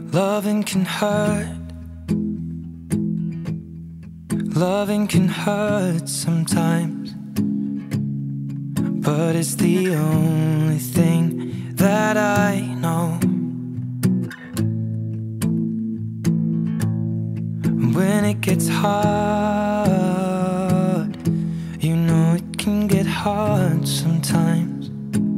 Loving can hurt. Loving can hurt sometimes, but it's the only thing that I know. When it gets hard, you know it can get hard sometimes.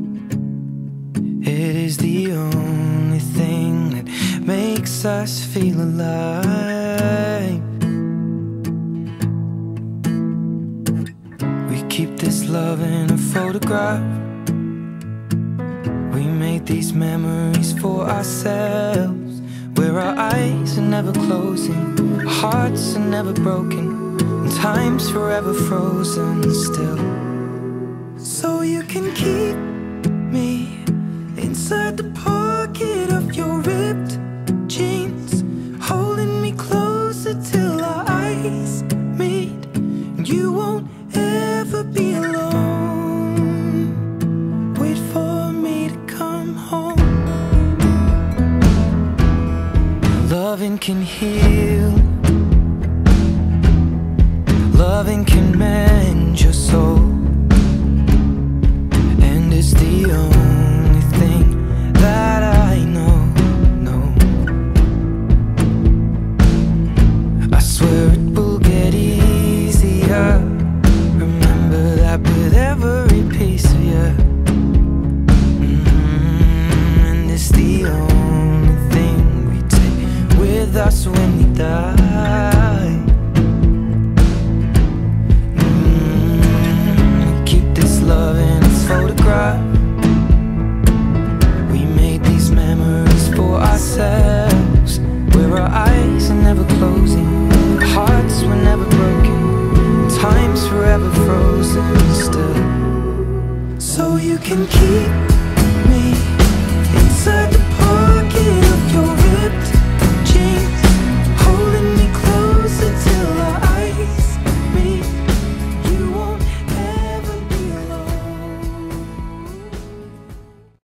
It is the only thing that makes us feel alive. We keep this love in a photograph. We made these memories for ourselves, where our eyes are never closing, our hearts are never broken, and time's forever frozen still. So you can keep me inside the pocket of your ripped jeans, holding me closer till our eyes meet, and you won't ever be alone. Wait for me to come home. Loving can heal. Loving can mend your soul, and it's the only thing that I know. I swear it will get easier. Remember that with every piece of you. And it's the only thing we take with us when we die. Keep this love in its photograph. We made these memories for ourselves, where our eyes are never closing, our hearts were never broken, time's forever frozen still. So you can keep